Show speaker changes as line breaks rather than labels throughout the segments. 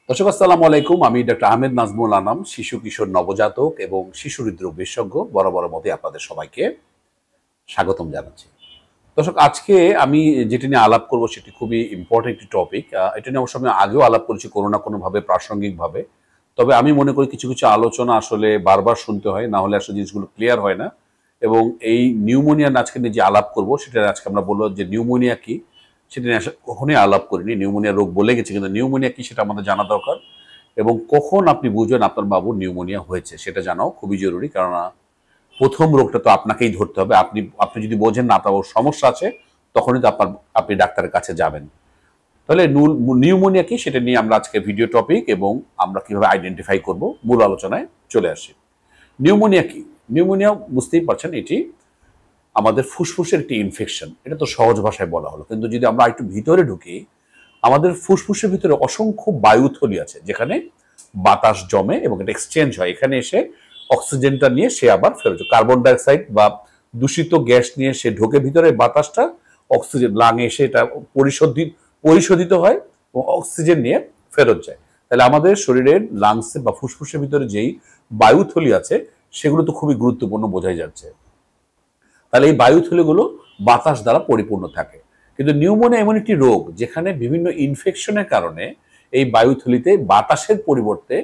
দর্শক আসসালামু আলাইকুম। আমি ডক্টর আহমেদ নাজমুল আনাম, শিশু কিশোর নবজাতক এবং শিশু হৃদরোগ বিশেষজ্ঞ। বরাবরের মতোই আপনাদের সবাইকে স্বাগতম জানাচ্ছি। দর্শক, আজকে আমি যেটি নিয়ে আলাপ করব সেটি খুবই ইম্পর্টেন্ট একটি টপিক। এটা নিয়ে অবশ্য আমি আগেও আলাপ করেছি কোনো না কোনোভাবে, প্রাসঙ্গিকভাবে। তবে আমি মনে করি কিছু কিছু আলোচনা আসলে বারবার শুনতে হয়, না হলে আসলে জিনিসগুলো ক্লিয়ার হয় না। এবং এই নিউমোনিয়া আজকে নিয়ে যে আলাপ করব সেটা আজকে আমরা বলবো যে নিউমোনিয়া কি, সেটা নিয়ে আসলে কখনোই আলাপ করিনি। নিউমোনিয়া রোগ বলে গেছি, কিন্তু নিউমোনিয়া কি সেটা আমাদের জানা দরকার। এবং কখন আপনি বুঝবেন আপনার বাবুর নিউমোনিয়া হয়েছে সেটা জানাও খুবই জরুরি। কেননা প্রথম রোগটা তো আপনাকেই ধরতে হবে। আপনি আপনি যদি বোঝেন না আপনার সমস্যা আছে, তখনই তো আপনি ডাক্তারের কাছে যাবেন। তাহলে নিউমোনিয়া কি সেটা নিয়ে আমরা আজকে ভিডিও টপিক এবং আমরা কিভাবে আইডেন্টিফাই করব মূল আলোচনায় চলে আসি। নিউমোনিয়া কি? নিউমোনিয়া বুঝতেই পারছেন, এটি আমাদের ফুসফুসের একটি ইনফেকশন। এটা তো সহজ ভাষায় বলা হলো, কিন্তু যদি আমরা একটু ভিতরে ঢুকি, আমাদের ফুসফুসের ভিতরে অসংখ্য বায়ুথলি আছে যেখানে বাতাস জমে এবং এটা এক্সচেঞ্জ হয়। এখানে এসে অক্সিজেনটা নিয়ে সে আবার ফেরত যায়। কার্বন ডাইঅক্সাইড বা দূষিত গ্যাস নিয়ে সে ঢোকে ভিতরে, বাতাসটা অক্সিজেন লাঙে এসে এটা পরিশোধিত হয় এবং অক্সিজেন নিয়ে ফেরত যায়। তাহলে আমাদের শরীরের লাংসে বা ফুসফুসের ভিতরে যেই বায়ুথলি আছে সেগুলো তো খুবই গুরুত্বপূর্ণ, বোঝাই যাচ্ছে। তাহলে এই বায়ুথলিগুলো বাতাস দ্বারা পরিপূর্ণ থাকে। কিন্তু নিউমোনিয়া এমন একটি রোগ যেখানে বিভিন্ন ইনফেকশনের কারণে এই বায়ুথলিতে বাতাসের পরিবর্তে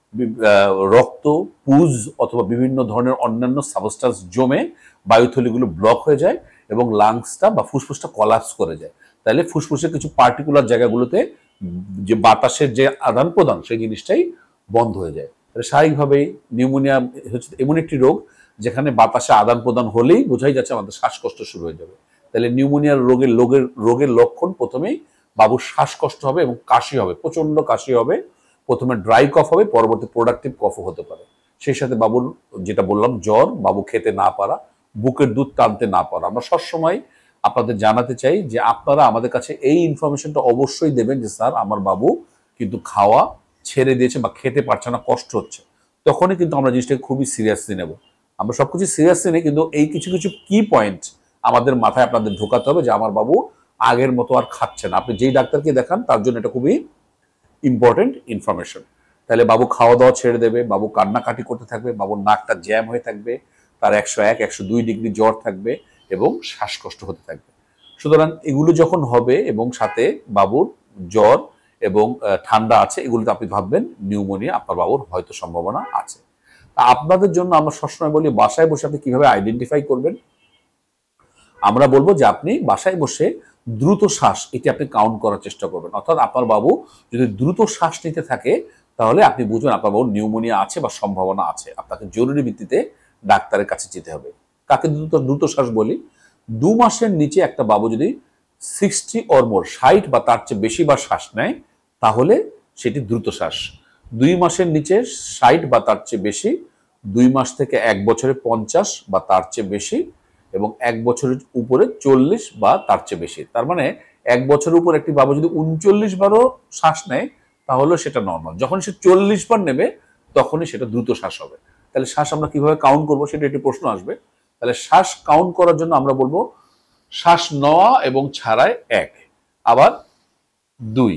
রক্ত, পুজ অথবা বিভিন্ন ধরনের অন্যান্য সাবস্টান্স জমে বায়ুথলিগুলো ব্লক হয়ে যায় এবং লাংসটা বা ফুসফুসটা কলাপস করে যায়। তাহলে ফুসফুসের কিছু পার্টিকুলার জায়গাগুলোতে যে বাতাসের যে আদান প্রদান সেই জিনিসটাই বন্ধ হয়ে যায়। তাহলে স্বাভাবিকভাবেই নিউমোনিয়া হচ্ছে এমন একটি রোগ যেখানে বাতাসে আদান প্রদান হলেই বোঝাই যাচ্ছে আমাদের শ্বাসকষ্ট শুরু হয়ে যাবে। তাহলে নিউমোনিয়ার রোগের লক্ষণ প্রথমেই বাবুর শ্বাসকষ্ট হবে এবং কাশি হবে, প্রচন্ড কাশি হবে। প্রথমে ড্রাই কফ হবে, পরবর্তী প্রোডাক্টিভ কফও হতে পারে। সেই সাথে বাবুর যেটা বললাম জ্বর, বাবু খেতে না পারা, বুকের দুধ টানতে না পারা। আমরা সবসময় আপনাদের জানাতে চাই যে আপনারা আমাদের কাছে এই ইনফরমেশনটা অবশ্যই দেবেন যে স্যার আমার বাবু কিন্তু খাওয়া ছেড়ে দিয়েছে বা খেতে পারছে না, কষ্ট হচ্ছে। তখনই কিন্তু আমরা জিনিসটাকে খুবই সিরিয়াসলি নেব। আমরা সবকিছু সিরিয়াসলি নেই, কিন্তু এই কিছু কিছু কি পয়েন্ট আমাদের মাথায় আপনাদের ঢোকাতে হবে যে আমার বাবু আগের মতো আর খাচ্ছে না। আপনি যেই ডাক্তারকে দেখান তার জন্য এটা খুবই ইম্পর্টেন্ট ইনফরমেশন। তাহলে বাবু খাওয়া দাওয়া ছেড়ে দেবে, বাবু কান্নাকাটি করতে থাকবে, বাবুর নাকটা জ্যাম হয়ে থাকবে, তার 101 102 ডিগ্রি জ্বর থাকবে এবং শ্বাসকষ্ট হতে থাকবে। সুতরাং এগুলো যখন হবে এবং সাথে বাবুর জ্বর এবং ঠান্ডা আছে, এগুলোতে আপনি ভাববেন নিউমোনিয়া আপনার বাবুর হয়তো সম্ভাবনা আছে। তা আপনাদের জন্য আমরা সবসময় বলি বাসায় বসে আপনি কিভাবে আইডেন্টিফাই করবেন। আমরা বলবো যে আপনি বাসায় বসে দ্রুত শ্বাস এটি আপনি কাউন্ট করার চেষ্টা করবেন। অর্থাৎ আপনার বাবু যদি দ্রুত শ্বাস নিতে থাকে তাহলে আপনি বুঝবেন আপনার বাবুর নিউমোনিয়া আছে বা সম্ভাবনা আছে। আপনাকে জরুরি ভিত্তিতে ডাক্তারের কাছে যেতে হবে। কাকে দ্রুত দ্রুত শ্বাস বলি? 2 মাসের নিচে একটা বাবু যদি 60 অর মোর 60 বা তার চেয়ে বেশি বার শ্বাস নেয় তাহলে সেটি দ্রুত শ্বাস। 2 মাসের নিচে 60 বা তার চেয়ে বেশি, 2 মাস থেকে 1 বছরে 50 বা তার চেয়ে বেশি এবং 1 বছরের উপরে 40 বা তার চেয়ে বেশি। তার মানে 1 বছরের উপর একটি বাবু যদি 39 বারও শ্বাস নেয় তাহলে সেটা নর্মাল। যখন সে 40 বার নেবে তখনই সেটা দ্রুত শ্বাস হবে। তাহলে শ্বাস আমরা কিভাবে কাউন্ট করবো সেটা একটি প্রশ্ন আসবে। তাহলে শ্বাস কাউন্ট করার জন্য আমরা বলবো শ্বাস নেওয়া এবং ছাড়ায় 1, আবার 2,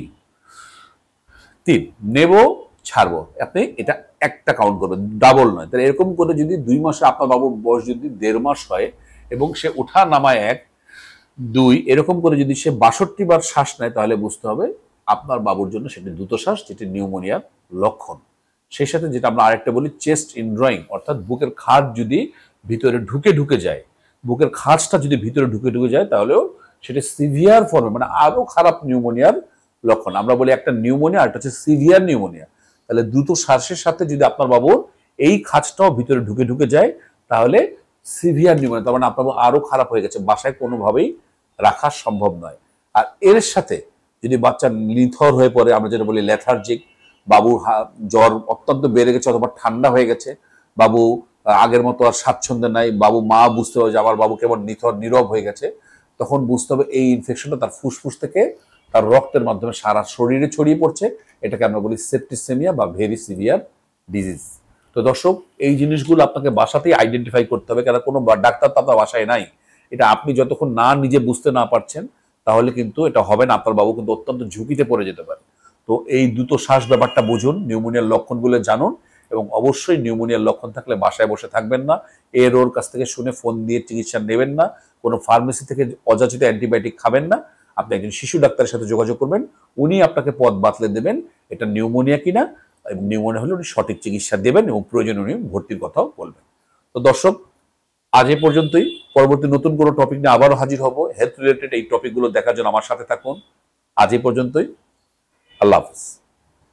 3, নেব ছাড়বো, আপনি এটা একটা কাউন্ট করবেন, ডাবল নয়। তাহলে এরকম করে যদি 2 মাসে আপনার বাবুর বয়স যদি 1.5 মাস হয় এবং সে ওঠা নামায় 1, 2 এরকম করে যদি সে 62 বার শ্বাস নেয় তাহলে বুঝতে হবে আপনার বাবুর জন্য সেটি দ্রুত শ্বাস, যেটি নিউমোনিয়ার লক্ষণ। সেই সাথে যেটা আমরা আরেকটা বলি চেস্ট ইনড্রয়িং, অর্থাৎ বুকের খাঁজ যদি ভিতরে ঢুকে ঢুকে যায়, বুকের খাঁজটা যদি ভিতরে ঢুকে ঢুকে যায় তাহলেও সেটা সিভিয়ার ফর্মে মানে আরো খারাপ নিউমোনিয়ার লক্ষণ। আমরা বলি একটা নিউমোনিয়া আর একটা হচ্ছে সিভিয়ার নিউমোনিয়া। তাহলে দ্রুত শ্বাসের সাথে যদি আপনার বাবুর এই খাঁজটাও ভিতরে ঢুকে ঢুকে যায় তাহলে সিভিয়ার নিউমোনিয়া, তার মানে আপনার বাবু আরো খারাপ হয়ে গেছে, বাসায় কোনোভাবেই রাখা সম্ভব নয়। আর এর সাথে যদি বাচ্চা নিথর হয়ে পড়ে, আমরা যেটা বলি লেথার্জিক, বাবুর জ্বর অত্যন্ত বেড়ে গেছে অথবা ঠান্ডা হয়ে গেছে, বাবু আগের মতো আর স্বাচ্ছন্দ্য নাই, বাবু মা বুঝতে হবে যে আমার বাবু কেবল নিথর নীরব হয়ে গেছে, তখন বুঝতে হবে এই ইনফেকশনটা তার ফুসফুস থেকে তার রক্তের মাধ্যমে সারা শরীরে ছড়িয়ে পড়ছে। এটাকে আমরা বলি সেপ্টিসেমিয়া বা ভেরি সিভিয়ার ডিজিজ। তো দর্শক, এই জিনিসগুলো আপনাকে বাসাতেই আইডেন্টিফাই করতে হবে, কারণ কোনো ডাক্তার তো আপনার বাসায় নাই। এটা আপনি যতক্ষণ না নিজে বুঝতে না পারছেন তাহলে কিন্তু এটা হবে না। আপনার বাবু কিন্তু অত্যন্ত ঝুঁকিতে পড়ে যেতে পারে। তো এই দ্রুত শ্বাস ব্যাপারটা বুঝুন, নিউমোনিয়ার লক্ষণগুলো জানুন, এবং অবশ্যই নিউমোনিয়ার লক্ষণ থাকলে বাসায় বসে থাকবেন না, ওর কাছ থেকে শুনে ফোন দিয়ে চিকিৎসা নেবেন না, কোনো ফার্মেসি থেকে অযাচিত অ্যান্টিবায়োটিক খাবেন না। আপনি একজন শিশু ডাক্তারের সাথে যোগাযোগ করবেন, উনি আপনাকে পথ বাতলে দেবেন এটা নিউমোনিয়া কিনা, এবং নিউমোনিয়া হলে উনি সঠিক চিকিৎসা দেবেন এবং প্রয়োজনে উনি ভর্তির কথাও বলবেন। তো দর্শক, আজ এ পর্যন্তই। পরবর্তী নতুন কোনো টপিক নিয়ে আবারও হাজির হব। হেলথ রিলেটেড এই টপিকগুলো দেখার জন্য আমার সাথে থাকুন। আজ এ পর্যন্তই। আল্লাহ হাফিজ।